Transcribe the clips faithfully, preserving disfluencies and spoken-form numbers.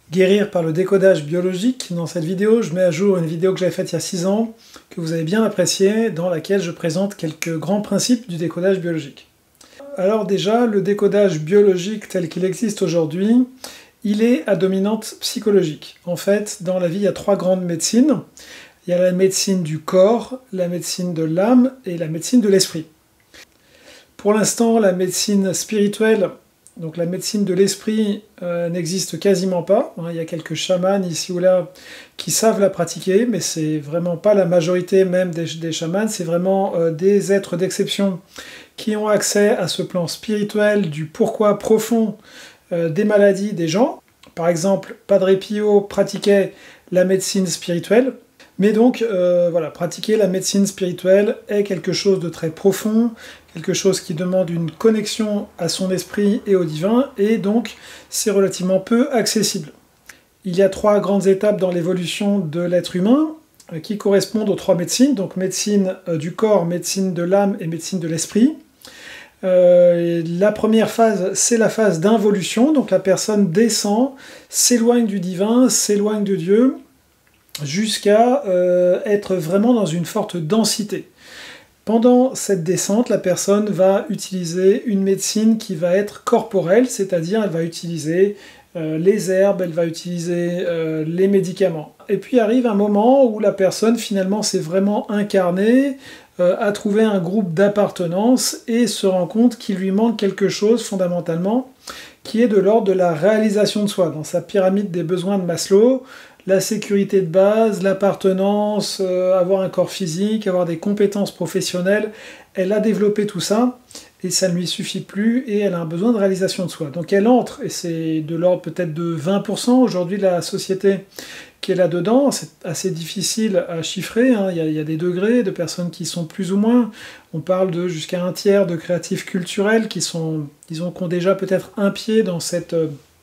Guérir par le décodage biologique. Dans cette vidéo, je mets à jour une vidéo que j'avais faite il y a six ans, que vous avez bien appréciée, dans laquelle je présente quelques grands principes du décodage biologique. Alors déjà, le décodage biologique tel qu'il existe aujourd'hui, il est à dominante psychologique. En fait, dans la vie, il y a trois grandes médecines. Il y a la médecine du corps, la médecine de l'âme et la médecine de l'esprit. Pour l'instant, la médecine spirituelle, donc la médecine de l'esprit, euh, n'existe quasiment pas. Il y a quelques chamans ici ou là qui savent la pratiquer, mais c'est vraiment pas la majorité même des, des chamans, c'est vraiment euh, des êtres d'exception qui ont accès à ce plan spirituel du pourquoi profond euh, des maladies des gens. Par exemple, Padre Pio pratiquait la médecine spirituelle, mais donc euh, voilà, pratiquer la médecine spirituelle est quelque chose de très profond, quelque chose qui demande une connexion à son esprit et au divin, et donc c'est relativement peu accessible. Il y a trois grandes étapes dans l'évolution de l'être humain euh, qui correspondent aux trois médecines, donc médecine euh, du corps, médecine de l'âme et médecine de l'esprit. Euh, la première phase, c'est la phase d'involution, donc la personne descend, s'éloigne du divin, s'éloigne de Dieu, jusqu'à euh, être vraiment dans une forte densité. Pendant cette descente, la personne va utiliser une médecine qui va être corporelle, c'est-à-dire elle va utiliser euh, les herbes, elle va utiliser euh, les médicaments. Et puis arrive un moment où la personne finalement s'est vraiment incarnée, euh, a trouvé un groupe d'appartenance et se rend compte qu'il lui manque quelque chose fondamentalement qui est de l'ordre de la réalisation de soi. Dans sa pyramide des besoins de Maslow, la sécurité de base, l'appartenance, euh, avoir un corps physique, avoir des compétences professionnelles, elle a développé tout ça, et ça ne lui suffit plus, et elle a un besoin de réalisation de soi. Donc elle entre, et c'est de l'ordre peut-être de vingt pour cent aujourd'hui de la société qui est là-dedans, c'est assez difficile à chiffrer, hein. il y a, il y a des degrés de personnes qui sont plus ou moins, on parle de jusqu'à un tiers de créatifs culturels qui sont, disons, qui ont déjà peut-être un pied dans cette...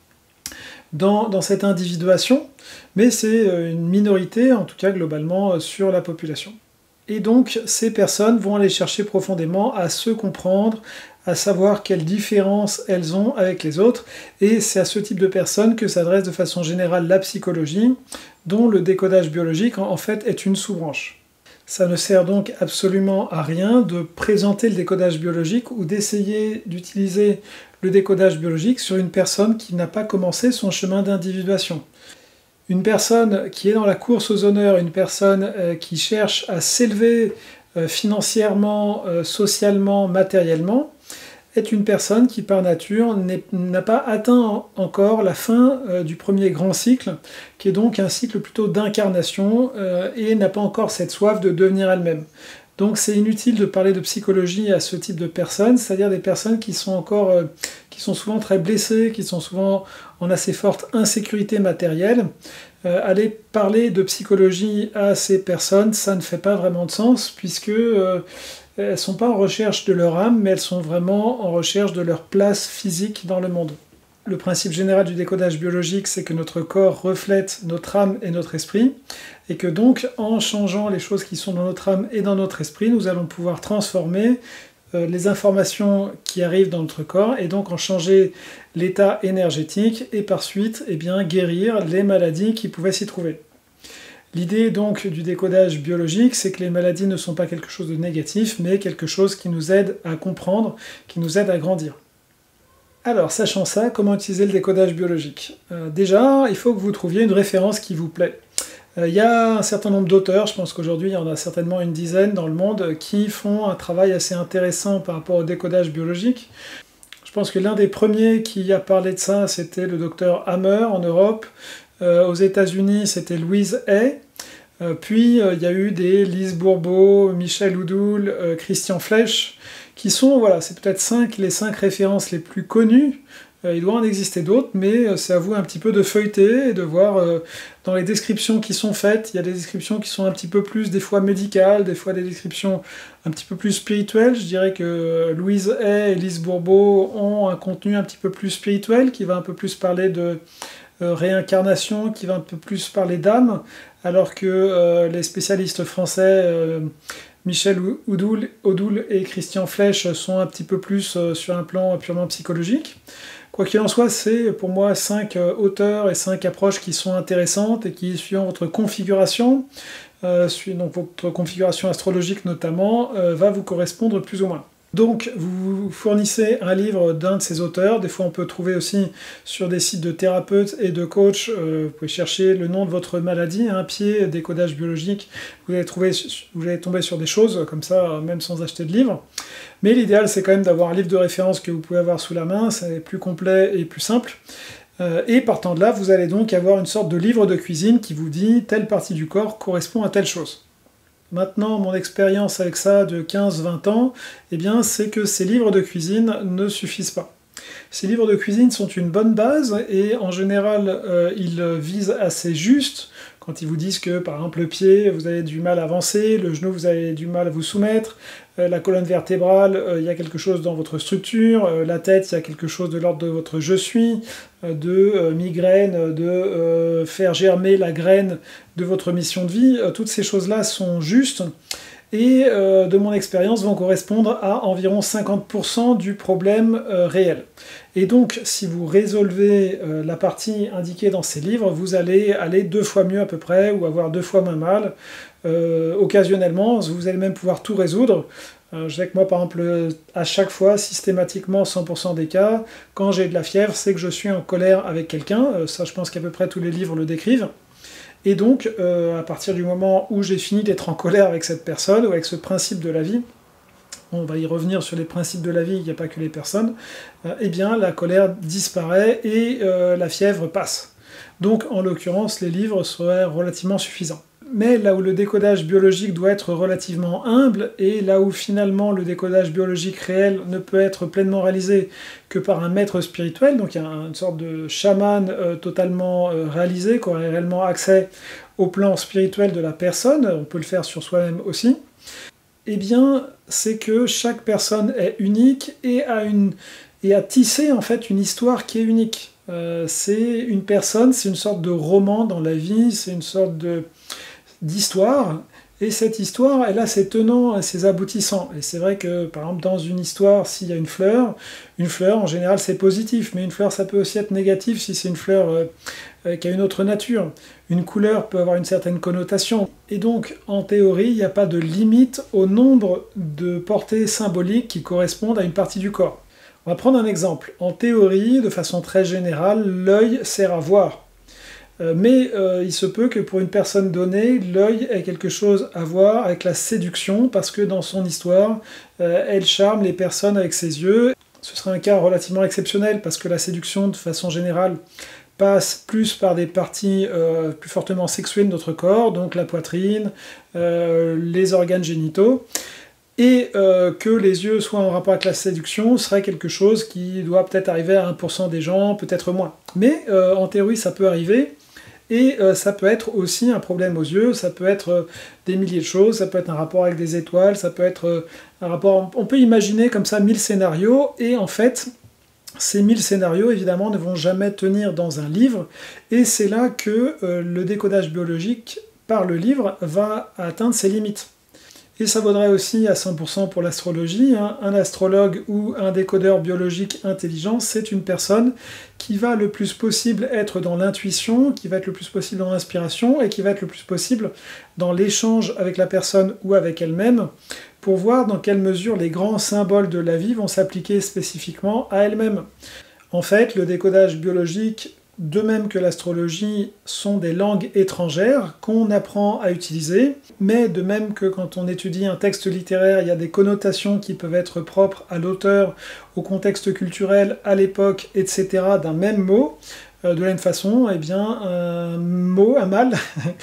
Dans, dans cette individuation, mais c'est une minorité, en tout cas globalement, sur la population. Et donc, ces personnes vont aller chercher profondément à se comprendre, à savoir quelles différences elles ont avec les autres, et c'est à ce type de personnes que s'adresse de façon générale la psychologie, dont le décodage biologique, en fait, est une sous-branche. Ça ne sert donc absolument à rien de présenter le décodage biologique ou d'essayer d'utiliser le décodage biologique sur une personne qui n'a pas commencé son chemin d'individuation. Une personne qui est dans la course aux honneurs, une personne euh, qui cherche à s'élever euh, financièrement, euh, socialement, matériellement, est une personne qui par nature n'a pas atteint encore la fin euh, du premier grand cycle, qui est donc un cycle plutôt d'incarnation, euh, et n'a pas encore cette soif de devenir elle-même. Donc c'est inutile de parler de psychologie à ce type de personnes, c'est-à-dire des personnes qui sont encore, euh, qui sont souvent très blessées, qui sont souvent en assez forte insécurité matérielle. Euh, aller parler de psychologie à ces personnes, ça ne fait pas vraiment de sens, puisque euh, elles ne sont pas en recherche de leur âme, mais elles sont vraiment en recherche de leur place physique dans le monde. Le principe général du décodage biologique, c'est que notre corps reflète notre âme et notre esprit, et que donc, en changeant les choses qui sont dans notre âme et dans notre esprit, nous allons pouvoir transformer euh, les informations qui arrivent dans notre corps, et donc en changer l'état énergétique, et par suite, eh bien, guérir les maladies qui pouvaient s'y trouver. L'idée donc du décodage biologique, c'est que les maladies ne sont pas quelque chose de négatif, mais quelque chose qui nous aide à comprendre, qui nous aide à grandir. Alors, sachant ça, comment utiliser le décodage biologique ? euh, Déjà, il faut que vous trouviez une référence qui vous plaît. Euh, il y a un certain nombre d'auteurs, je pense qu'aujourd'hui il y en a certainement une dizaine dans le monde, qui font un travail assez intéressant par rapport au décodage biologique. Je pense que l'un des premiers qui a parlé de ça, c'était le docteur Hammer en Europe. Euh, aux États-Unis, c'était Louise Hay. Euh, puis, euh, il y a eu des Lise Bourbeau, Michel Oudoul, euh, Christian Flech, qui sont, voilà, c'est peut-être cinq, les cinq références les plus connues. Euh, il doit en exister d'autres, mais euh, c'est à vous un petit peu de feuilleter et de voir euh, dans les descriptions qui sont faites. Il y a des descriptions qui sont un petit peu plus, des fois médicales, des fois des descriptions un petit peu plus spirituelles. Je dirais que Louise Hay et Lise Bourbeau ont un contenu un petit peu plus spirituel, qui va un peu plus parler de euh, réincarnation, qui va un peu plus parler d'âme, alors que euh, les spécialistes français, euh, Michel Oudoul, Oudoul et Christian Flech, sont un petit peu plus euh, sur un plan purement psychologique. Quoi qu'il en soit, c'est pour moi cinq auteurs et cinq approches qui sont intéressantes et qui, suivant votre configuration, euh, donc votre configuration astrologique notamment, euh, va vous correspondre plus ou moins. Donc vous fournissez un livre d'un de ces auteurs, des fois on peut trouver aussi sur des sites de thérapeutes et de coachs, euh, vous pouvez chercher le nom de votre maladie, un pied, décodage biologique, vous allez, trouver, vous allez tomber sur des choses comme ça, même sans acheter de livre. Mais l'idéal c'est quand même d'avoir un livre de référence que vous pouvez avoir sous la main, c'est plus complet et plus simple. Euh, et partant de là, vous allez donc avoir une sorte de livre de cuisine qui vous dit telle partie du corps correspond à telle chose. Maintenant, mon expérience avec ça de quinze vingt ans, eh bien, c'est que ces livres de cuisine ne suffisent pas. Ces livres de cuisine sont une bonne base et en général, euh, ils visent assez juste. Quand ils vous disent que, par exemple, le pied, vous avez du mal à avancer, le genou, vous avez du mal à vous soumettre, euh, la colonne vertébrale, euh, il y a quelque chose dans votre structure, euh, la tête, il y a quelque chose de l'ordre de votre je suis, euh, de euh, migraine, de euh, faire germer la graine de votre mission de vie. Euh, toutes ces choses-là sont justes et, euh, de mon expérience, vont correspondre à environ cinquante pour cent du problème euh, réel. Et donc, si vous résolvez euh, la partie indiquée dans ces livres, vous allez aller deux fois mieux à peu près, ou avoir deux fois moins mal. Euh, occasionnellement, vous allez même pouvoir tout résoudre. Euh, je sais que moi, par exemple, à chaque fois, systématiquement, cent pour cent des cas, quand j'ai de la fièvre, c'est que je suis en colère avec quelqu'un. Euh, ça, je pense qu'à peu près tous les livres le décrivent. Et donc, euh, à partir du moment où j'ai fini d'être en colère avec cette personne, ou avec ce principe de la vie, on va y revenir sur les principes de la vie, il n'y a pas que les personnes, euh, eh bien la colère disparaît et euh, la fièvre passe. Donc en l'occurrence, les livres seraient relativement suffisants. Mais là où le décodage biologique doit être relativement humble, et là où finalement le décodage biologique réel ne peut être pleinement réalisé que par un maître spirituel, donc il y a une sorte de chaman euh, totalement euh, réalisé, qui aurait réellement accès au plan spirituel de la personne, on peut le faire sur soi-même aussi, eh bien, c'est que chaque personne est unique et a, une, et a tissé en fait une histoire qui est unique. Euh, c'est une personne, c'est une sorte de roman dans la vie, c'est une sorte de, d'histoire, et cette histoire, elle a ses tenants et ses aboutissants. Et c'est vrai que, par exemple, dans une histoire, s'il y a une fleur, une fleur, en général, c'est positif, mais une fleur, ça peut aussi être négatif si c'est une fleur euh, euh, qui a une autre nature. Une couleur peut avoir une certaine connotation. Et donc, en théorie, il n'y a pas de limite au nombre de portées symboliques qui correspondent à une partie du corps. On va prendre un exemple. En théorie, de façon très générale, l'œil sert à voir. Euh, mais euh, il se peut que pour une personne donnée, l'œil ait quelque chose à voir avec la séduction, parce que dans son histoire, euh, elle charme les personnes avec ses yeux. Ce serait un cas relativement exceptionnel, parce que la séduction, de façon générale, passe plus par des parties euh, plus fortement sexuées de notre corps, donc la poitrine, euh, les organes génitaux, et euh, que les yeux soient en rapport avec la séduction serait quelque chose qui doit peut-être arriver à un pour cent des gens, peut-être moins. Mais euh, en théorie, ça peut arriver, et euh, ça peut être aussi un problème aux yeux, ça peut être euh, des milliers de choses, ça peut être un rapport avec des étoiles, ça peut être euh, un rapport... On peut imaginer comme ça mille scénarios, et en fait... Ces mille scénarios, évidemment, ne vont jamais tenir dans un livre, et c'est là que euh, le décodage biologique par le livre va atteindre ses limites. Et ça vaudrait aussi à cent pour cent pour l'astrologie. Hein. Un astrologue ou un décodeur biologique intelligent, c'est une personne qui va le plus possible être dans l'intuition, qui va être le plus possible dans l'inspiration, et qui va être le plus possible dans l'échange avec la personne ou avec elle-même, pour voir dans quelle mesure les grands symboles de la vie vont s'appliquer spécifiquement à elle-même. En fait, le décodage biologique, de même que l'astrologie, sont des langues étrangères qu'on apprend à utiliser, mais de même que quand on étudie un texte littéraire, il y a des connotations qui peuvent être propres à l'auteur, au contexte culturel, à l'époque, et cetera d'un même mot. De la même façon, eh bien, un mot, un mal,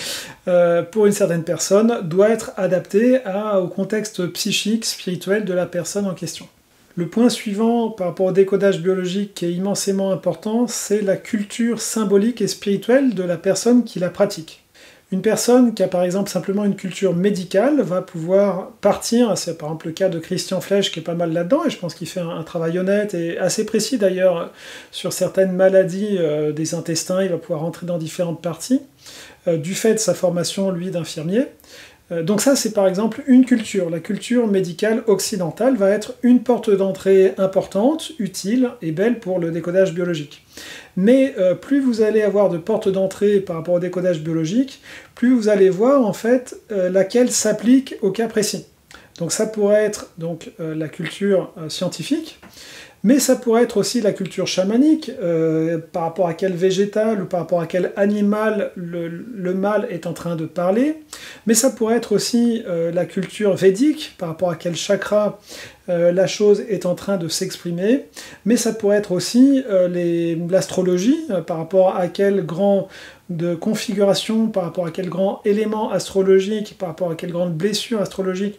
pour une certaine personne, doit être adapté à, au contexte psychique, spirituel de la personne en question. Le point suivant par rapport au décodage biologique qui est immensément important, c'est la culture symbolique et spirituelle de la personne qui la pratique. Une personne qui a par exemple simplement une culture médicale va pouvoir partir, c'est par exemple le cas de Christian Flech qui est pas mal là-dedans, et je pense qu'il fait un, un travail honnête et assez précis d'ailleurs sur certaines maladies euh, des intestins, il va pouvoir rentrer dans différentes parties, euh, du fait de sa formation lui d'infirmier. Donc ça, c'est par exemple une culture. La culture médicale occidentale va être une porte d'entrée importante, utile et belle pour le décodage biologique. Mais euh, plus vous allez avoir de portes d'entrée par rapport au décodage biologique, plus vous allez voir en fait euh, laquelle s'applique au cas précis. Donc ça pourrait être donc, euh, la culture euh, scientifique, mais ça pourrait être aussi la culture chamanique, euh, par rapport à quel végétal ou par rapport à quel animal le, le mâle est en train de parler. Mais ça pourrait être aussi euh, la culture védique, par rapport à quel chakra euh, la chose est en train de s'exprimer. Mais ça pourrait être aussi euh, l'astrologie, euh, par rapport à quel grand de configuration, par rapport à quel grand élément astrologique, par rapport à quelle grande blessure astrologique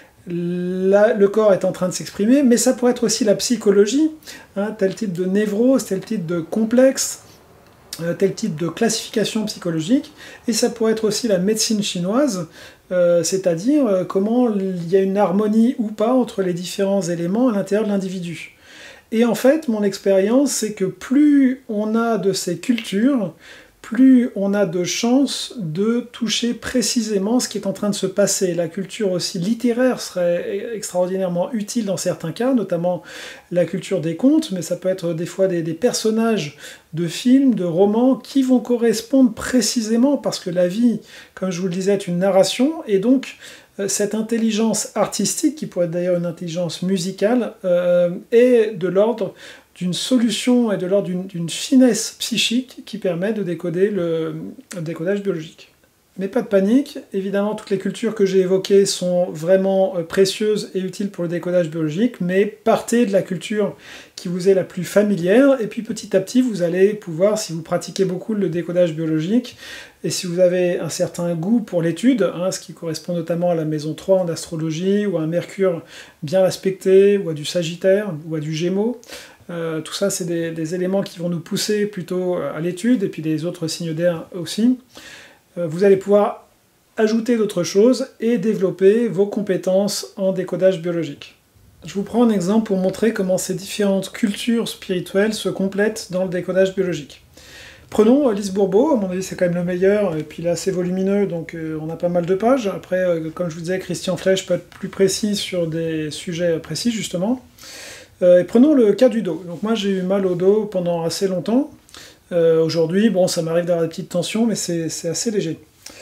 Là, le corps est en train de s'exprimer, mais ça pourrait être aussi la psychologie, hein, tel type de névrose, tel type de complexe, euh, tel type de classification psychologique, et ça pourrait être aussi la médecine chinoise, euh, c'est-à-dire euh, comment il y a une harmonie ou pas entre les différents éléments à l'intérieur de l'individu. Et en fait, mon expérience, c'est que plus on a de ces cultures, plus on a de chances de toucher précisément ce qui est en train de se passer. La culture aussi littéraire serait extraordinairement utile dans certains cas, notamment la culture des contes, mais ça peut être des fois des, des personnages de films, de romans, qui vont correspondre précisément, parce que la vie, comme je vous le disais, est une narration, et donc cette intelligence artistique, qui pourrait être d'ailleurs une intelligence musicale, euh, est de l'ordre d'une solution et de l'ordre d'une finesse psychique qui permet de décoder le, le décodage biologique. Mais pas de panique, évidemment toutes les cultures que j'ai évoquées sont vraiment précieuses et utiles pour le décodage biologique, mais partez de la culture qui vous est la plus familière, et puis petit à petit vous allez pouvoir, si vous pratiquez beaucoup le décodage biologique, et si vous avez un certain goût pour l'étude, hein, ce qui correspond notamment à la maison trois en astrologie, ou à un Mercure bien respecté, ou à du Sagittaire, ou à du Gémeaux, Euh, tout ça, c'est des, des éléments qui vont nous pousser plutôt à l'étude, et puis les autres signes d'air aussi. Euh, vous allez pouvoir ajouter d'autres choses et développer vos compétences en décodage biologique. Je vous prends un exemple pour montrer comment ces différentes cultures spirituelles se complètent dans le décodage biologique. Prenons Lise Bourbeau, à mon avis c'est quand même le meilleur, et puis il est assez volumineux, donc euh, on a pas mal de pages. Après, euh, comme je vous disais, Christian Flech peut être plus précis sur des sujets précis, justement. Euh, et prenons le cas du dos. Donc moi j'ai eu mal au dos pendant assez longtemps. Euh, Aujourd'hui, bon, ça m'arrive d'avoir des petites tensions, mais c'est assez léger.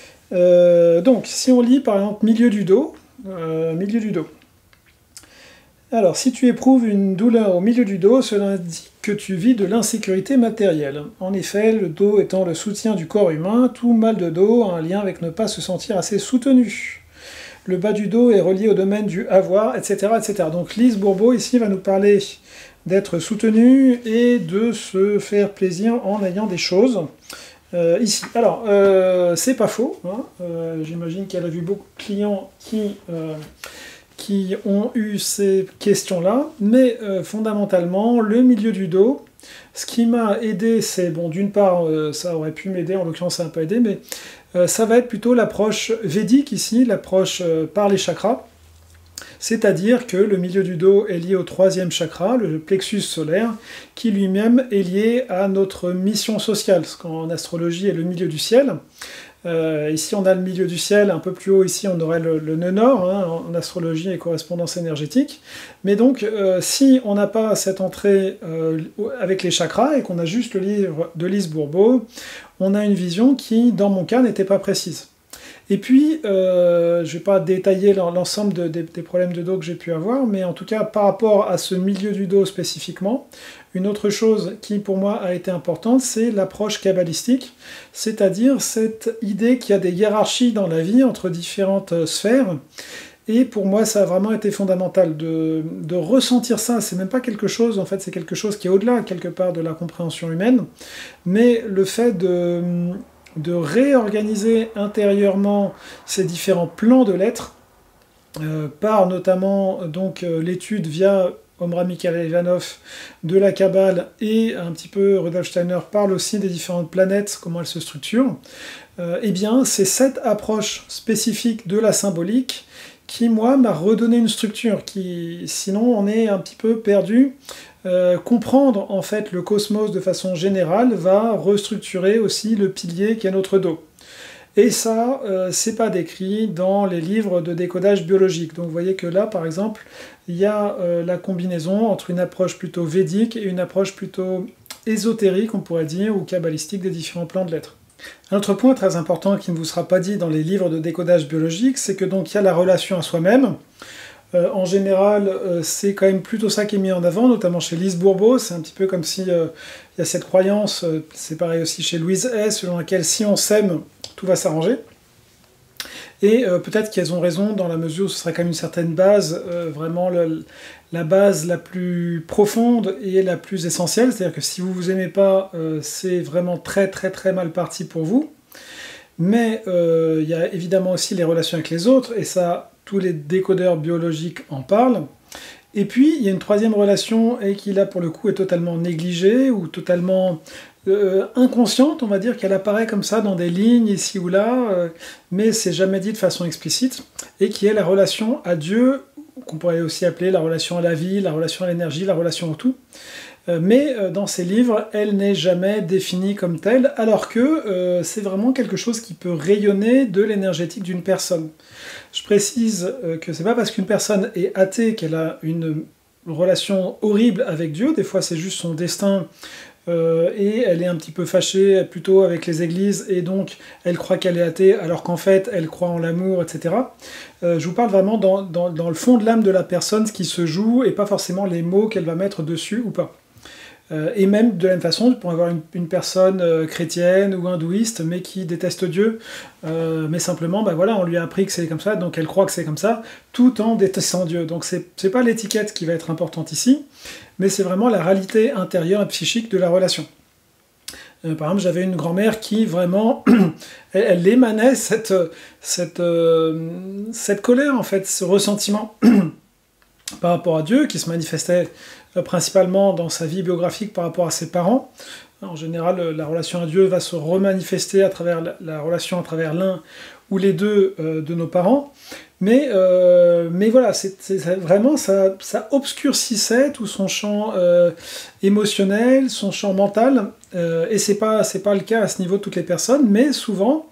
Euh, donc, si on lit par exemple milieu du dos, euh, milieu du dos. Alors, si tu éprouves une douleur au milieu du dos, cela indique que tu vis de l'insécurité matérielle. En effet, le dos étant le soutien du corps humain, tout mal de dos a un lien avec ne pas se sentir assez soutenu. Le bas du dos est relié au domaine du avoir, et cetera, et cetera. Donc Lise Bourbeau, ici, va nous parler d'être soutenu et de se faire plaisir en ayant des choses. Euh, ici. Alors, euh, c'est pas faux. Hein. Euh, J'imagine qu'elle a vu beaucoup de clients qui, euh, qui ont eu ces questions-là. Mais euh, fondamentalement, le milieu du dos, ce qui m'a aidé, c'est, bon, d'une part, euh, ça aurait pu m'aider, en l'occurrence, ça n'a pas aidé, mais euh, ça va être plutôt l'approche védique ici, l'approche euh, par les chakras. C'est-à-dire que le milieu du dos est lié au troisième chakra, le plexus solaire, qui lui-même est lié à notre mission sociale, ce qu'en astrologie est le milieu du ciel. Euh, ici on a le milieu du ciel, un peu plus haut ici on aurait le, le nœud nord, hein, en astrologie et correspondance énergétique. Mais donc euh, si on n'a pas cette entrée euh, avec les chakras et qu'on a juste le livre de Lise Bourbeau, on a une vision qui, dans mon cas, n'était pas précise. Et puis, euh, je ne vais pas détailler l'ensemble de, de, des problèmes de dos que j'ai pu avoir, mais en tout cas, par rapport à ce milieu du dos spécifiquement, une autre chose qui, pour moi, a été importante, c'est l'approche kabbalistique, c'est-à-dire cette idée qu'il y a des hiérarchies dans la vie entre différentes sphères. Et pour moi, ça a vraiment été fondamental de, de ressentir ça. C'est même pas quelque chose, en fait, c'est quelque chose qui est au-delà, quelque part, de la compréhension humaine, mais le fait de... de réorganiser intérieurement ces différents plans de l'être, euh, par notamment donc euh, l'étude via Omra Mikhaël Ivanov de la Kabbale, et un petit peu Rudolf Steiner parle aussi des différentes planètes, comment elles se structurent, euh, eh bien c'est cette approche spécifique de la symbolique qui, moi, m'a redonné une structure, qui, sinon on est un petit peu perdu. Euh, comprendre en fait le cosmos de façon générale va restructurer aussi le pilier qui est notre dos. Et ça, euh, c'est pas décrit dans les livres de décodage biologique. Donc vous voyez que là, par exemple, il y a euh, la combinaison entre une approche plutôt védique et une approche plutôt ésotérique, on pourrait dire, ou kabbalistique des différents plans de l'être. Un autre point très important qui ne vous sera pas dit dans les livres de décodage biologique, c'est que donc il y a la relation à soi-même. Euh, en général, euh, c'est quand même plutôt ça qui est mis en avant, notamment chez Lise Bourbeau. C'est un petit peu comme si euh, il y a cette croyance, euh, c'est pareil aussi chez Louise Hay, selon laquelle si on s'aime, tout va s'arranger. Et euh, peut-être qu'elles ont raison dans la mesure où ce serait quand même une certaine base, euh, vraiment le, la base la plus profonde et la plus essentielle. C'est-à-dire que si vous vous aimez pas, euh, c'est vraiment très très très mal parti pour vous. Mais euh, il y a évidemment aussi les relations avec les autres, et ça, tous les décodeurs biologiques en parlent. Et puis, il y a une troisième relation, et qui là, pour le coup, est totalement négligée, ou totalement euh, inconsciente, on va dire, qu'elle apparaît comme ça dans des lignes, ici ou là, euh, mais c'est jamais dit de façon explicite, et qui est la relation à Dieu, qu'on pourrait aussi appeler la relation à la vie, la relation à l'énergie, la relation au tout. Mais dans ces livres, elle n'est jamais définie comme telle, alors que euh, c'est vraiment quelque chose qui peut rayonner de l'énergétique d'une personne. Je précise euh, que c'est pas parce qu'une personne est athée qu'elle a une relation horrible avec Dieu, des fois c'est juste son destin, euh, et elle est un petit peu fâchée plutôt avec les églises, et donc elle croit qu'elle est athée, alors qu'en fait elle croit en l'amour, et cetera. Euh, je vous parle vraiment dans, dans, dans le fond de l'âme de la personne, ce qui se joue, et pas forcément les mots qu'elle va mettre dessus ou pas. Euh, et même de la même façon, pour avoir une, une personne euh, chrétienne ou hindouiste, mais qui déteste Dieu, euh, mais simplement, bah voilà, on lui a appris que c'est comme ça, donc elle croit que c'est comme ça, tout en détestant Dieu. Donc c'est, c'est pas l'étiquette qui va être importante ici, mais c'est vraiment la réalité intérieure et psychique de la relation. Euh, par exemple, j'avais une grand-mère qui vraiment, elle, elle émanait cette, cette, euh, cette colère, en fait, ce ressentiment par rapport à Dieu, qui se manifestait principalement dans sa vie biographique par rapport à ses parents. En général, la relation à Dieu va se remanifester à travers la, la relation à travers l'un ou les deux euh, de nos parents. Mais, euh, mais voilà, c'est, c'est vraiment, ça, ça obscurcissait tout son champ euh, émotionnel, son champ mental, euh, et c'est pas, c'est pas le cas à ce niveau de toutes les personnes, mais souvent,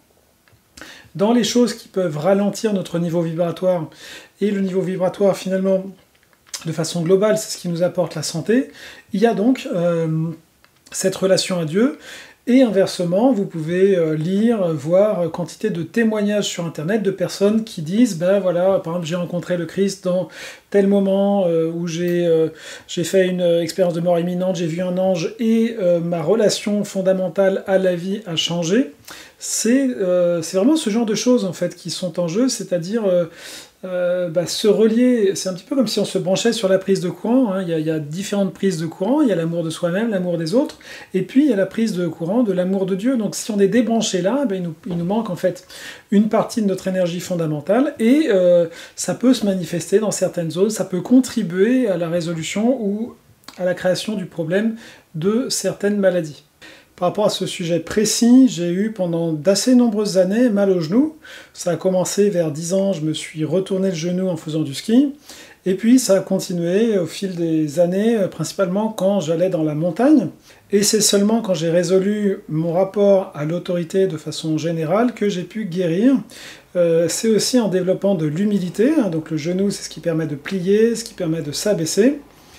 dans les choses qui peuvent ralentir notre niveau vibratoire, et le niveau vibratoire finalement, de façon globale, c'est ce qui nous apporte la santé, il y a donc euh, cette relation à Dieu, et inversement, vous pouvez euh, lire, voir quantité de témoignages sur Internet de personnes qui disent, ben voilà, par exemple, j'ai rencontré le Christ dans tel moment euh, où j'ai euh, j'ai fait une expérience de mort imminente, j'ai vu un ange, et euh, ma relation fondamentale à la vie a changé. C'est euh, c'est vraiment ce genre de choses, en fait, qui sont en jeu, c'est-à-dire... Euh, Euh, bah, se relier, c'est un petit peu comme si on se branchait sur la prise de courant, hein. il, y a, il y a différentes prises de courant, il y a l'amour de soi-même, l'amour des autres, et puis il y a la prise de courant de l'amour de Dieu. Donc si on est débranché là, ben, il, nous, il nous manque en fait une partie de notre énergie fondamentale, et euh, ça peut se manifester dans certaines zones, ça peut contribuer à la résolution ou à la création du problème de certaines maladies. Par rapport à ce sujet précis, j'ai eu pendant d'assez nombreuses années mal au genou. Ça a commencé vers dix ans, je me suis retourné le genou en faisant du ski. Et puis ça a continué au fil des années, principalement quand j'allais dans la montagne. Et c'est seulement quand j'ai résolu mon rapport à l'autorité de façon générale que j'ai pu guérir. Euh, c'est aussi en développant de l'humilité, hein, donc le genou c'est ce qui permet de plier, ce qui permet de s'abaisser.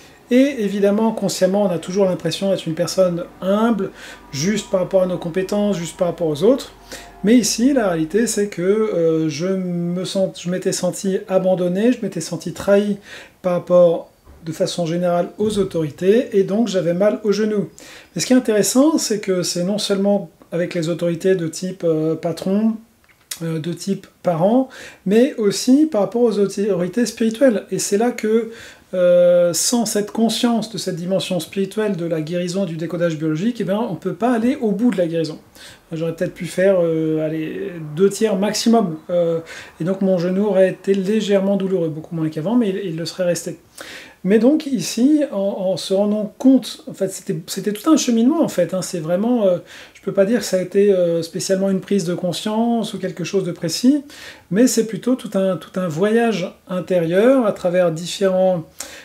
Et évidemment, consciemment, on a toujours l'impression d'être une personne humble, juste par rapport à nos compétences, juste par rapport aux autres. Mais ici, la réalité, c'est que euh, je me sens, je m'étais senti abandonné, je m'étais senti trahi par rapport, de façon générale, aux autorités, et donc j'avais mal au genou. Mais ce qui est intéressant, c'est que c'est non seulement avec les autorités de type euh, patron, euh, de type parent, mais aussi par rapport aux autorités spirituelles. Et c'est là que Euh, sans cette conscience de cette dimension spirituelle de la guérison et du décodage biologique, eh bien, on ne peut pas aller au bout de la guérison. J'aurais peut-être pu faire euh, allez, deux tiers maximum, euh, et donc mon genou aurait été légèrement douloureux, beaucoup moins qu'avant, mais il, il le serait resté. Mais donc ici, en, en se rendant compte, en fait, c'était, c'était tout un cheminement en fait, hein, c'est vraiment, euh, je peux pas dire que ça a été euh, spécialement une prise de conscience ou quelque chose de précis, mais c'est plutôt tout un, tout un voyage intérieur à travers différents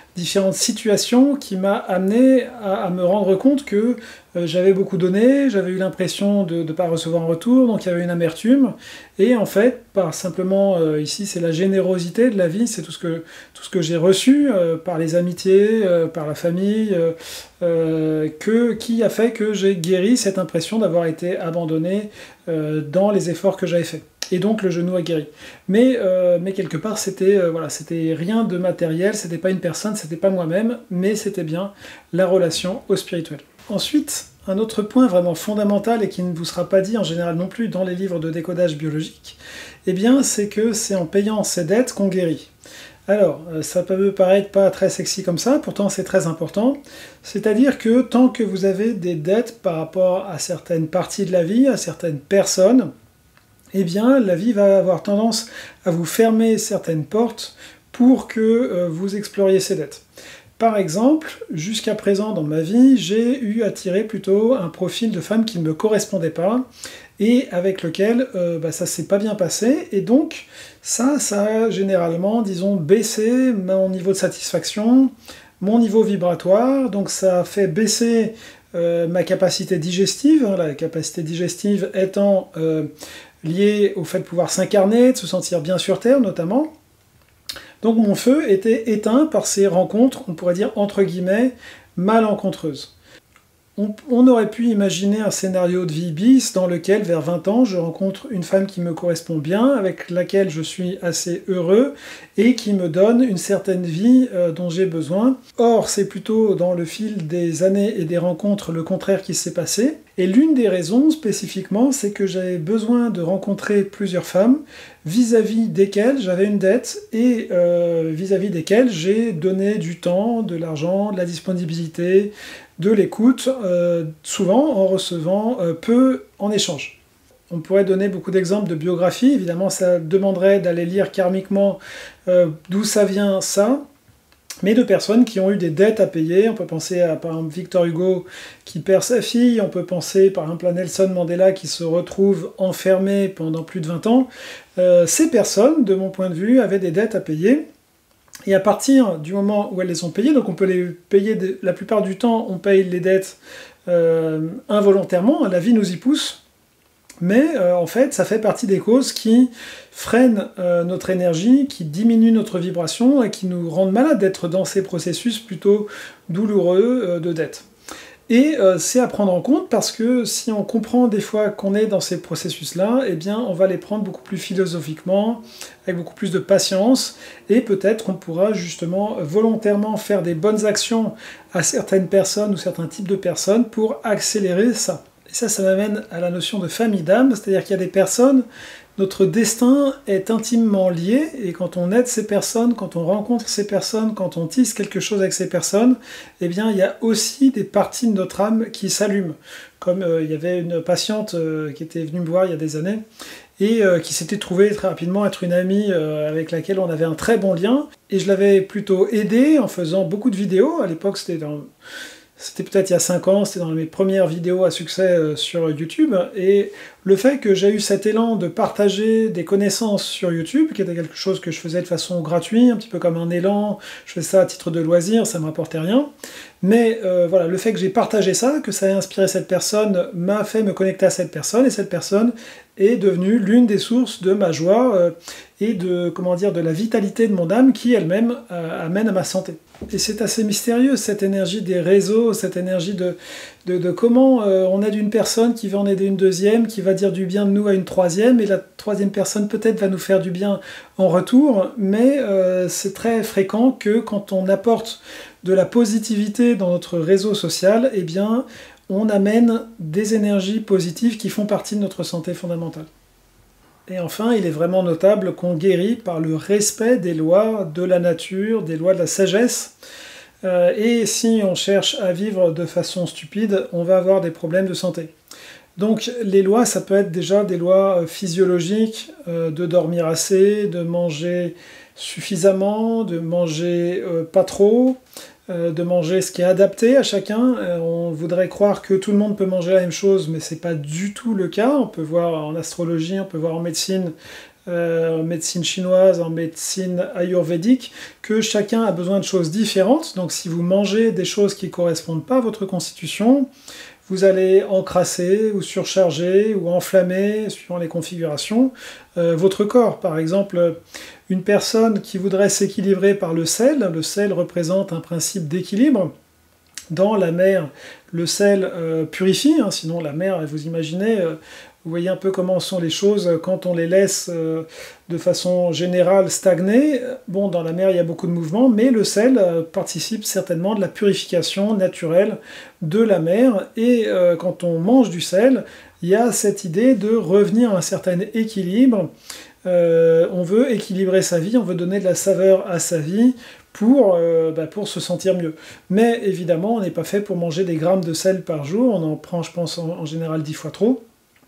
différentes situations qui m'a amené à, à me rendre compte que euh, j'avais beaucoup donné, j'avais eu l'impression de ne pas recevoir en retour, donc il y avait une amertume. Et en fait, par simplement, euh, ici c'est la générosité de la vie, c'est tout ce que, tout ce que j'ai reçu euh, par les amitiés, euh, par la famille, euh, euh, que, qui a fait que j'ai guéri cette impression d'avoir été abandonné euh, dans les efforts que j'avais faits. Et donc le genou a guéri. Mais, euh, mais quelque part, c'était euh, voilà, c'était rien de matériel, c'était pas une personne, c'était pas moi-même, mais c'était bien la relation au spirituel. Ensuite, un autre point vraiment fondamental et qui ne vous sera pas dit en général non plus dans les livres de décodage biologique, eh bien, c'est que c'est en payant ses dettes qu'on guérit. Alors, ça peut paraître pas très sexy comme ça, pourtant c'est très important. C'est-à-dire que tant que vous avez des dettes par rapport à certaines parties de la vie, à certaines personnes, eh bien, la vie va avoir tendance à vous fermer certaines portes pour que euh, vous exploriez ces dettes. Par exemple, jusqu'à présent dans ma vie, j'ai eu attiré plutôt un profil de femme qui ne me correspondait pas et avec lequel euh, bah, ça s'est pas bien passé. Et donc, ça, ça a généralement, disons, baissé mon niveau de satisfaction, mon niveau vibratoire, donc ça a fait baisser euh, ma capacité digestive, hein, la capacité digestive étant euh, liée au fait de pouvoir s'incarner, de se sentir bien sur Terre notamment. Donc mon feu était éteint par ces rencontres, on pourrait dire entre guillemets, malencontreuses. On, on aurait pu imaginer un scénario de vie bis dans lequel, vers vingt ans, je rencontre une femme qui me correspond bien, avec laquelle je suis assez heureux, et qui me donne une certaine vie euh, dont j'ai besoin. Or, c'est plutôt dans le fil des années et des rencontres le contraire qui s'est passé. Et l'une des raisons, spécifiquement, c'est que j'avais besoin de rencontrer plusieurs femmes, vis-à-vis desquelles j'avais une dette, et euh, vis-à-vis desquelles j'ai donné du temps, de l'argent, de la disponibilité, de l'écoute, euh, souvent en recevant euh, peu en échange. On pourrait donner beaucoup d'exemples de biographies, évidemment ça demanderait d'aller lire karmiquement euh, d'où ça vient ça, mais de personnes qui ont eu des dettes à payer. On peut penser à par exemple Victor Hugo qui perd sa fille, on peut penser par exemple à Nelson Mandela qui se retrouve enfermé pendant plus de vingt ans. Euh, ces personnes, de mon point de vue, avaient des dettes à payer. Et à partir du moment où elles les ont payées, donc on peut les payer, de, la plupart du temps, on paye les dettes euh, involontairement, la vie nous y pousse, mais euh, en fait, ça fait partie des causes qui freinent euh, notre énergie, qui diminuent notre vibration et qui nous rendent malades d'être dans ces processus plutôt douloureux euh, de dette. Et euh, c'est à prendre en compte parce que si on comprend des fois qu'on est dans ces processus-là, eh bien on va les prendre beaucoup plus philosophiquement, avec beaucoup plus de patience, et peut-être qu'on pourra justement volontairement faire des bonnes actions à certaines personnes ou certains types de personnes pour accélérer ça. Et ça, ça m'amène à la notion de famille d'âme, c'est-à-dire qu'il y a des personnes, notre destin est intimement lié, et quand on aide ces personnes, quand on rencontre ces personnes, quand on tisse quelque chose avec ces personnes, eh bien il y a aussi des parties de notre âme qui s'allument. Comme euh, il y avait une patiente euh, qui était venue me voir il y a des années, et euh, qui s'était trouvée très rapidement être une amie euh, avec laquelle on avait un très bon lien, et je l'avais plutôt aidée en faisant beaucoup de vidéos. À l'époque c'était dans... C'était peut-être il y a cinq ans, c'était dans mes premières vidéos à succès sur YouTube, et le fait que j'ai eu cet élan de partager des connaissances sur YouTube, qui était quelque chose que je faisais de façon gratuite, un petit peu comme un élan, je fais ça à titre de loisir, ça ne me rapportait rien, mais euh, voilà, le fait que j'ai partagé ça, que ça ait inspiré cette personne, m'a fait me connecter à cette personne, et cette personne est devenue l'une des sources de ma joie euh, et de, comment dire, de la vitalité de mon âme qui elle-même euh, amène à ma santé. Et c'est assez mystérieux cette énergie des réseaux, cette énergie de, de, de comment euh, on aide une personne qui va en aider une deuxième, qui va dire du bien de nous à une troisième, et la troisième personne peut-être va nous faire du bien en retour, mais euh, c'est très fréquent que quand on apporte de la positivité dans notre réseau social, eh bien on amène des énergies positives qui font partie de notre santé fondamentale. Et enfin, il est vraiment notable qu'on guérit par le respect des lois de la nature, des lois de la sagesse. Euh, et si on cherche à vivre de façon stupide, on va avoir des problèmes de santé. Donc les lois, ça peut être déjà des lois physiologiques, euh, de dormir assez, de manger suffisamment, de manger euh, pas trop, euh, de manger ce qui est adapté à chacun. Euh, on voudrait croire que tout le monde peut manger la même chose, mais c'est pas du tout le cas. On peut voir en astrologie, on peut voir en médecine euh, en médecine chinoise, en médecine ayurvédique, que chacun a besoin de choses différentes. Donc si vous mangez des choses qui ne correspondent pas à votre constitution, vous allez encrasser ou surcharger ou enflammer, suivant les configurations, euh, votre corps. Par exemple, une personne qui voudrait s'équilibrer par le sel, le sel représente un principe d'équilibre. Dans la mer, le sel euh, purifie, hein, sinon la mer, vous imaginez, euh, vous voyez un peu comment sont les choses quand on les laisse euh, de façon générale stagner. Bon, dans la mer, il y a beaucoup de mouvements, mais le sel euh, participe certainement de la purification naturelle de la mer. Et euh, quand on mange du sel, il y a cette idée de revenir à un certain équilibre. Euh, on veut équilibrer sa vie, on veut donner de la saveur à sa vie pour, euh, bah, pour se sentir mieux. Mais évidemment, on n'est pas fait pour manger des grammes de sel par jour, on en prend, je pense, en, en général dix fois trop.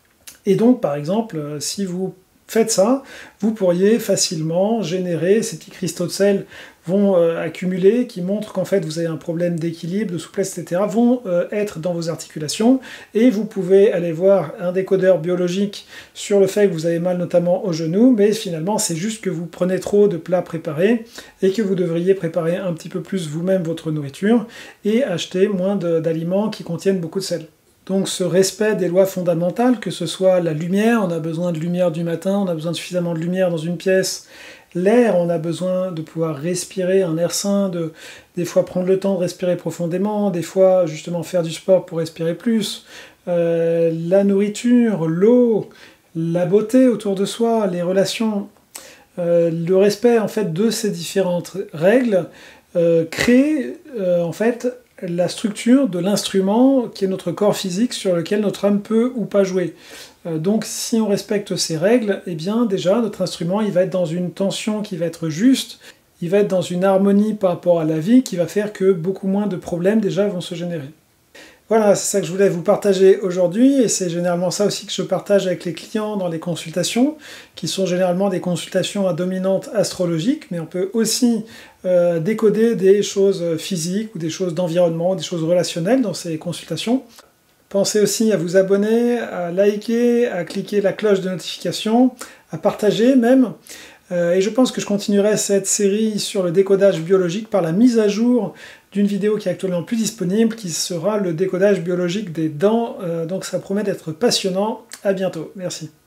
Et donc, par exemple, si vous faites ça, vous pourriez facilement générer, ces petits cristaux de sel vont euh, accumuler, qui montrent qu'en fait vous avez un problème d'équilibre, de souplesse, et cetera, vont euh, être dans vos articulations, et vous pouvez aller voir un décodeur biologique sur le fait que vous avez mal notamment au genou, mais finalement c'est juste que vous prenez trop de plats préparés, et que vous devriez préparer un petit peu plus vous-même votre nourriture, et acheter moins d'aliments qui contiennent beaucoup de sel. Donc ce respect des lois fondamentales, que ce soit la lumière, on a besoin de lumière du matin, on a besoin de suffisamment de lumière dans une pièce, l'air, on a besoin de pouvoir respirer un air sain, de des fois prendre le temps de respirer profondément, des fois justement faire du sport pour respirer plus, euh, la nourriture, l'eau, la beauté autour de soi, les relations, euh, le respect en fait de ces différentes règles euh, crée euh, en fait la structure de l'instrument qui est notre corps physique sur lequel notre âme peut ou pas jouer. Euh, donc si on respecte ces règles, eh bien déjà notre instrument il va être dans une tension qui va être juste, il va être dans une harmonie par rapport à la vie qui va faire que beaucoup moins de problèmes déjà vont se générer. Voilà, c'est ça que je voulais vous partager aujourd'hui, et c'est généralement ça aussi que je partage avec les clients dans les consultations, qui sont généralement des consultations à dominante astrologique, mais on peut aussi euh, décoder des choses physiques ou des choses d'environnement, des choses relationnelles dans ces consultations. Pensez aussi à vous abonner, à liker, à cliquer la cloche de notification, à partager même. Euh, et je pense que je continuerai cette série sur le décodage biologique par la mise à jour d'une vidéo qui est actuellement plus disponible, qui sera le décodage biologique des dents. Euh, donc ça promet d'être passionnant. À bientôt. Merci.